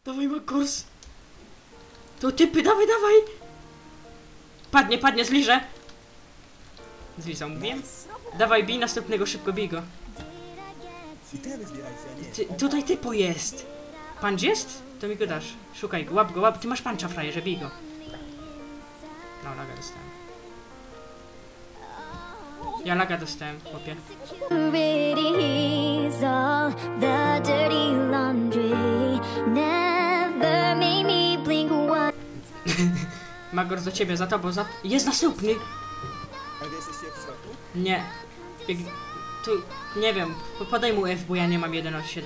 Dawaj, Makors. To typy, dawaj, dawaj. Padnie, zliżę. Zlizał, mówiłem. Dawaj, bij następnego, szybko bij go. Tutaj typo jest. Punch jest? To mi go dasz. Szukaj go, łap. Ty masz puncha, frajerze, bij go. No, laga dostałem. Ja laga dostałem, chłopie. Magor do ciebie, za tobą, Jest następny! Nie. Tu, nie wiem, podaj mu F, bo ja nie mam 1.7.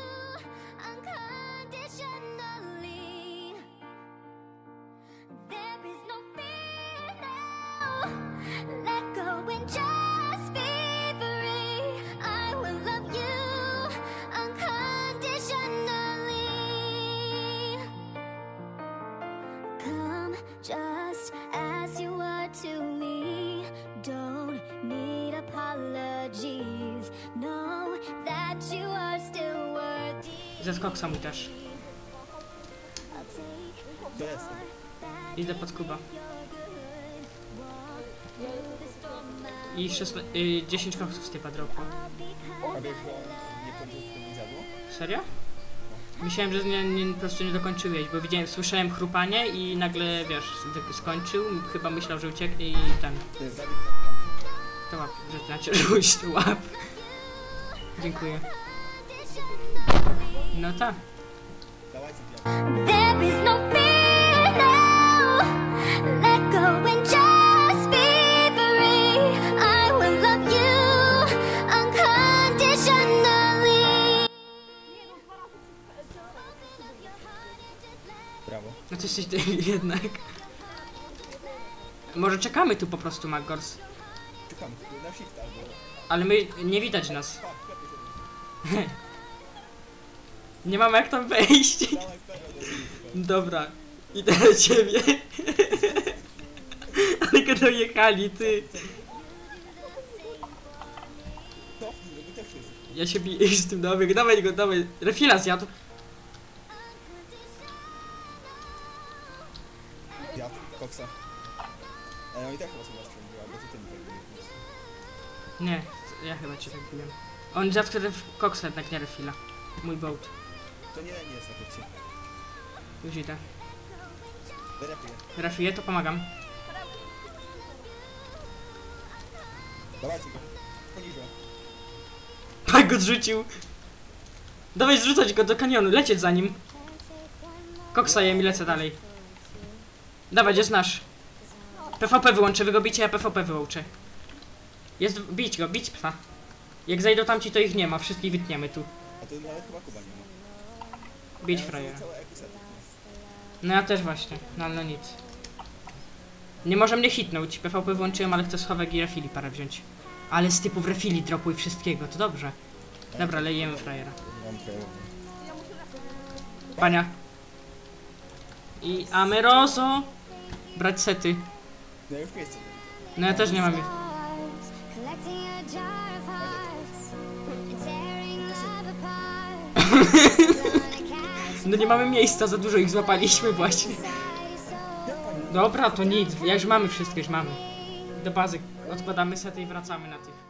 Just as you are to me, don't need apologies. Know that you are still worthy. Ze skoksa mój też. Idę pod kuba. I 10 koksów z typa dropu. Serio? Myślałem, że po prostu nie dokończyłeś, bo widziałem, słyszałem chrupanie i nagle, wiesz, skończył, chyba myślał, że ucieknie i ten. To łap, że znaczy, rzuć, to łap. Dziękuję. No tak. Brawo. No to jesteś debil jednak. Może czekamy tu po prostu, Magors. Czekamy na shifta, bo... Ale my... nie widać nas. Nie mamy jak tam wejść. Dobra. Idę do ciebie. Ale go dojechali, ty. Ja się biję z tym nowym. Dawaj go, dawaj. Refila zjadł. Ja, koksa. Ale on i tak chyba sobie nastrzędziła, bo ty tym tak byłeś. Nie, ja chyba cię tak biłem. On zjadł koksa, jednak nie refila. Mój boat. To nie jest na koksie. Już idę. Refuję. Refuję, to pomagam. Dawajcie go. Poniżej. Tak go zrzucił. Dawaj zrzucać go do kanionu, lecieć za nim. Koksa jem i lecę dalej. Dawaj, jest nasz. PvP wyłączę, wy go bicie, ja PvP wyłączę. Jest, bić go, bić psa. Jak zajdą tamci, to ich nie ma, wszystkich wytniemy tu. A to nawet chyba Kuba nie ma. Bić frajera. No ja też właśnie, no ale no nic. Nie może mnie hitnąć, PvP wyłączyłem, ale chcę schowek i refili parę wziąć. Ale z typów refili dropuj wszystkiego, to dobrze. Dobra, lejemy frajera. Pania. I Ameroso. Brać sety. No już miejsce. No ja też nie mam. No nie mamy miejsca, za dużo ich złapaliśmy właśnie. Dobra, to nic, ja już mamy wszystko, już mamy. Do bazy odkładamy sety i wracamy na tych.